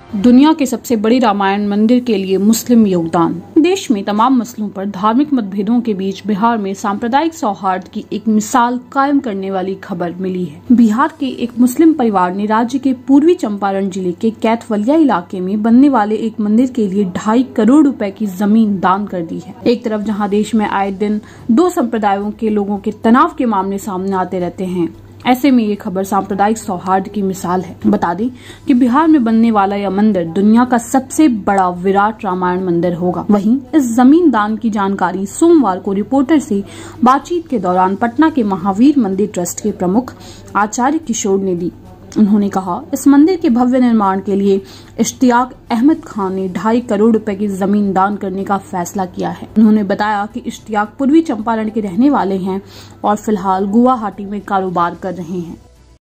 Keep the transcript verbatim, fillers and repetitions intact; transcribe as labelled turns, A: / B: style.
A: दुनिया के सबसे बड़ी रामायण मंदिर के लिए मुस्लिम योगदान। देश में तमाम मसलों पर धार्मिक मतभेदों के बीच बिहार में सांप्रदायिक सौहार्द की एक मिसाल कायम करने वाली खबर मिली है। बिहार के एक मुस्लिम परिवार ने राज्य के पूर्वी चंपारण जिले के कैथवलिया इलाके में बनने वाले एक मंदिर के लिए ढाई करोड़ रुपए की जमीन दान कर दी है। एक तरफ जहां देश में आए दिन दो संप्रदायों के लोगों के तनाव के मामले सामने आते रहते हैं, ऐसे में ये खबर सांप्रदायिक सौहार्द की मिसाल है। बता दें कि बिहार में बनने वाला यह मंदिर दुनिया का सबसे बड़ा विराट रामायण मंदिर होगा। वहीं इस जमीन दान की जानकारी सोमवार को रिपोर्टर से बातचीत के दौरान पटना के महावीर मंदिर ट्रस्ट के प्रमुख आचार्य किशोर ने दी। उन्होंने कहा, इस मंदिर के भव्य निर्माण के लिए इश्तियाक अहमद खान ने ढाई करोड़ रुपए की जमीन दान करने का फैसला किया है। उन्होंने बताया कि इश्तियाक पूर्वी चंपारण के रहने वाले हैं और फिलहाल गुवाहाटी में कारोबार कर रहे हैं।